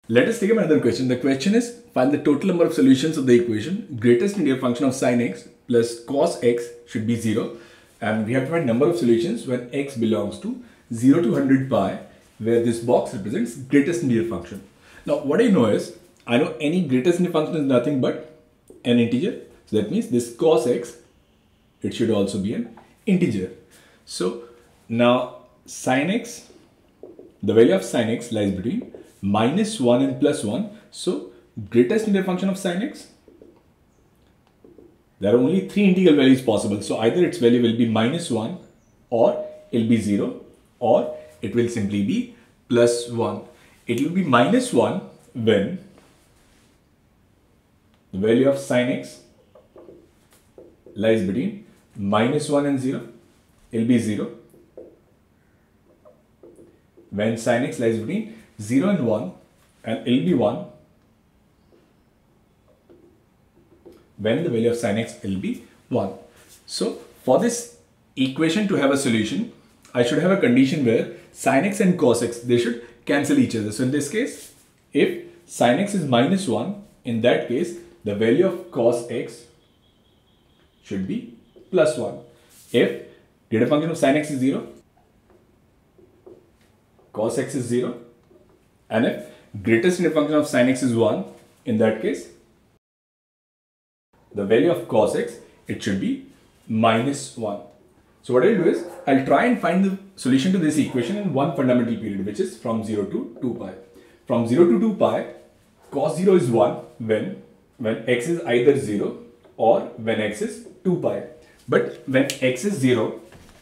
Let us take up another question. The question is, find the total number of solutions of the equation greatest linear function of sine x plus cos x should be 0. And we have to find number of solutions when x belongs to 0 to 100 pi, where this box represents greatest linear function. Now what I know is, I know any greatest linear function is nothing but an integer. So that means this cos x, it should also be an integer. So now sine x, the value of sine x lies between minus 1 and plus 1. So greatest linear function of sine x, there are only three integral values possible. So either its value will be minus 1, or it will be 0, or it will simply be plus 1. It will be minus 1 when the value of sine x lies between minus 1 and 0. It will be 0. When sine x lies between 0 and 1, and it will be 1 when the value of sine x will be 1. So for this equation to have a solution, I should have a condition where sine x and cos x, they should cancel each other. So in this case, if sine x is minus 1, in that case the value of cos x should be plus 1. If greater function of sine x is 0, cos x is 0, and if greatest linear function of sine x is 1, in that case the value of cos x, it should be minus 1. So what I'll do is, I'll try and find the solution to this equation in one fundamental period, which is from 0 to 2 pi. From 0 to 2 pi, cos 0 is 1 when x is either 0 or when x is 2 pi. But when x is 0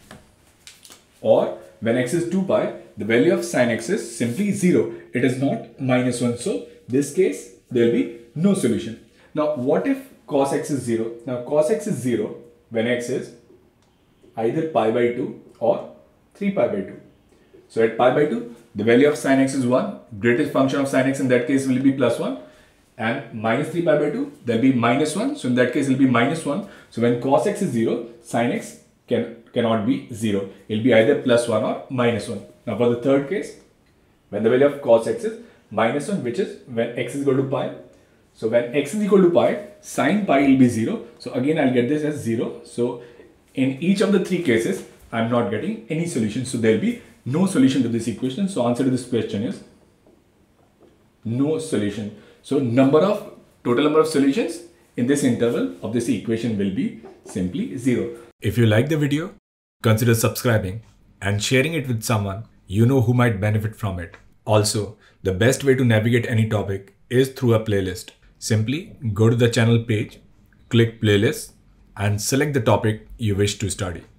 or when x is 2 pi, the value of sine x is simply 0. It is not minus 1. So this case, there will be no solution. Now what if cos x is 0? Now cos x is 0 when x is either pi by 2 or 3 pi by 2. So at pi by 2, the value of sine x is 1. Greatest function of sine x in that case will be plus 1. And minus 3 pi by 2, there will be minus 1. So in that case, it will be minus 1. So when cos x is 0, sine x cannot be 0. It will be either plus 1 or minus 1. Now for the third case, when the value of cos x is minus 1, which is when x is equal to pi. So when x is equal to pi, sine pi will be 0. So again, I'll get this as 0. So in each of the three cases, I'm not getting any solution. So there will be no solution to this equation. So answer to this question is no solution. So total number of solutions in this interval of this equation will be simply 0. If you like the video, consider subscribing and sharing it with someone you know who might benefit from it. Also, the best way to navigate any topic is through a playlist. Simply go to the channel page, click playlist, and select the topic you wish to study.